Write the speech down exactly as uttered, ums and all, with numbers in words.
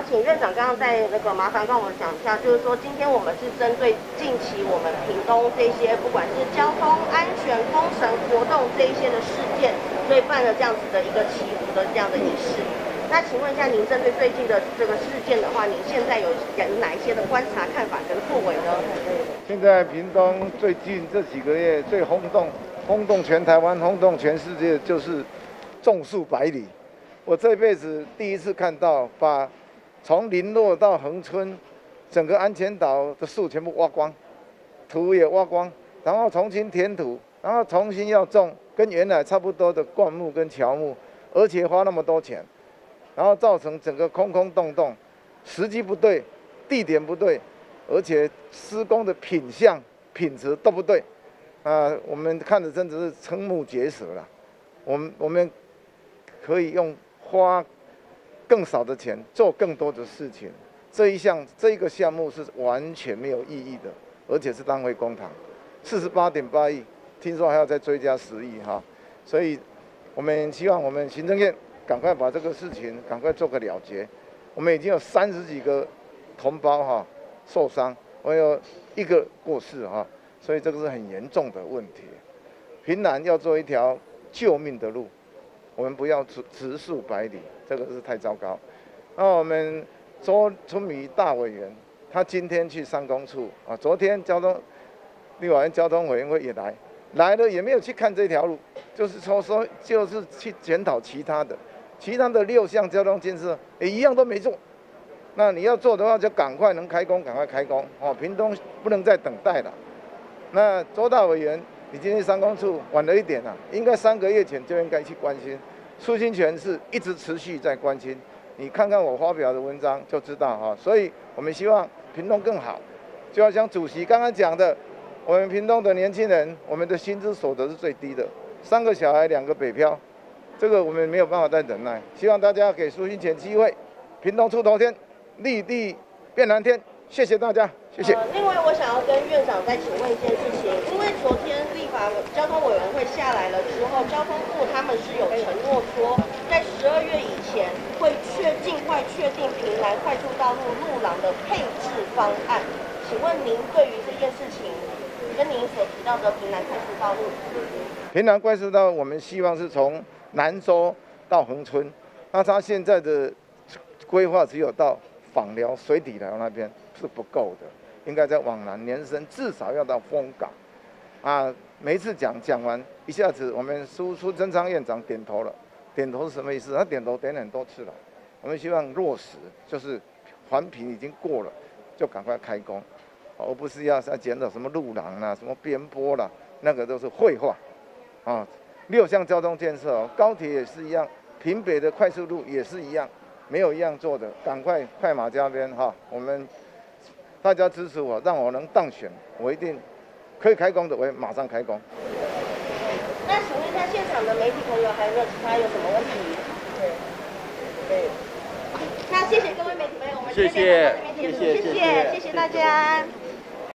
请院长刚刚在那个麻烦帮我们讲一下，就是说今天我们是针对近期我们屏东这些不管是交通安全、工程活动这一些的事件，所以办了这样子的一个祈福的这样的仪式。那请问一下，您针对最近的这个事件的话，您现在有有哪一些的观察、看法跟作为呢？ 现在屏东最近这几个月最轰动、轰动全台湾、轰动全世界，就是种树百里。我这辈子第一次看到，把从林落到恒春，整个安全岛的树全部挖光，土也挖光，然后重新填土，然后重新要种跟原来差不多的灌木跟乔木，而且花那么多钱，然后造成整个空空洞洞，时机不对，地点不对，而且施工的品相、品质都不对，啊、呃，我们看着真的是瞠目结舌了。我们我们可以用花更少的钱做更多的事情，这一项这一个项目是完全没有意义的，而且是浪费公帑，四十八点八亿，听说还要再追加十亿哈，所以我们希望我们行政院赶快把这个事情赶快做个了结。我们已经有三十几个同胞哈受伤，我有一个过世哈，所以这个是很严重的问题。屏南要做一条救命的路，我们不要植植树百里，这个是太糟糕。那我们周春米大委员，他今天去商工处啊，昨天交通立法院交通委员会也来，来了也没有去看这条路，就是说说就是去检讨其他的，其他的六项交通建设也一样都没做。那你要做的话，就赶快能开工，赶快开工哦！屏东不能再等待了。那周大委员，你今天商工处晚了一点啊，应该三个月前就应该去关心。苏清泉是一直持续在关心，你看看我发表的文章就知道哈。所以我们希望屏东更好，就好像主席刚刚讲的，我们屏东的年轻人，我们的薪资所得是最低的，三个小孩两个北漂，这个我们没有办法再忍耐。希望大家给苏清泉机会，屏东出头天。立地变蓝天，谢谢大家，谢谢。 呃、另外，我想要跟院长再请问一件事情，因为昨天立法交通委员会下来了之后，交通部他们是有承诺说，在十二月以前会确尽快确定屏南快速道路路廊的配置方案。请问您对于这件事情，跟您所提到的屏南快速道路， 屏南快速道路，我们希望是从南州到恒春，那它现在的规划只有到枋寮水底寮那边是不够的，应该再往南延伸，至少要到丰港。啊，每一次讲讲完，一下子我们苏苏贞昌院长点头了，点头是什么意思？他点头点很多次了。我们希望落实，就是环评已经过了，就赶快开工，而不是要再检讨什么路廊啦、什么边坡啦，那个都是废话。啊，六项交通建设哦，高铁也是一样，屏北的快速路也是一样。没有一样做的，赶快快马加鞭哈！我们大家支持我，让我能当选，我一定可以开工的，我也马上开工。 那请问一下现场的媒体朋友，还有没有其他有什么问题？对，对。那谢谢各位媒体朋友，我们谢谢， 谢谢，谢谢，谢谢大家。